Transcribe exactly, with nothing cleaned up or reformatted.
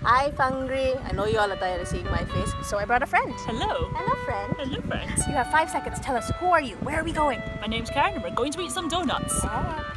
Hi, Fungry. I know you all are tired of seeing my face, so I brought a friend. Hello. Hello, friend. Hello, friends. You have five seconds. Tell us, who are you? Where are we going? My name's Karen and we're going to eat some donuts. Oh.